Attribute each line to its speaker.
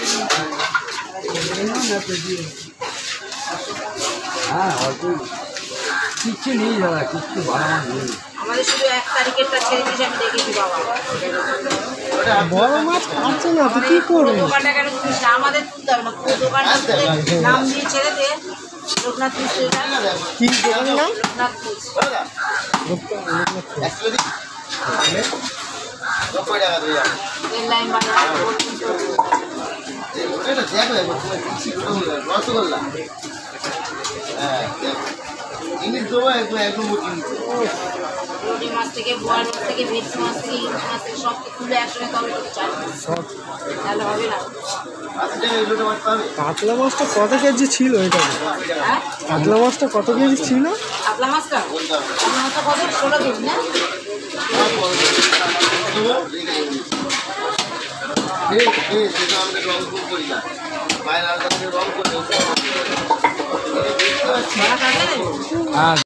Speaker 1: হ্যাঁ অল্প কিচ্ছু নেই দাদা, কিচ্ছু ভাড়া নেই।
Speaker 2: আমাদের শুধু 1 তারিখেরটা ছেড়ে দিয়েছে, আমি দেখেছি বাবা।
Speaker 3: বড় মাছ পাচ্ছে না তো কি করবে?
Speaker 2: দোকানটা কেন তুলিস না? আমাদের তুলতে হবে না, পুরো দোকানটা তুলে নাম দিয়ে ছেড়ে দে। লোকনাথ পুষ,
Speaker 3: কি দোকানের নাম?
Speaker 2: লোকনাথ পুষ। রেল লাইন বাজার
Speaker 4: রসগোল্লা
Speaker 2: রুটি মাছ থেকে, বোয়াল মাছ থেকে, ভেটকি মাছ থেকে, ইলিশ মাছ থেকে সব তুলে একসঙ্গে তবে চাল, তাহলে হবে না।
Speaker 3: কাতলা মাছটা কত কেজি ছিল এটা?
Speaker 2: হ্যাঁ,
Speaker 3: কাতলা মাছটা কত কেজি ছিল?
Speaker 2: কাতলা মাছটা কত? 16 কেজি না?
Speaker 4: রংপুর করি না, বাইরে রং করে
Speaker 2: বড়া কাটলে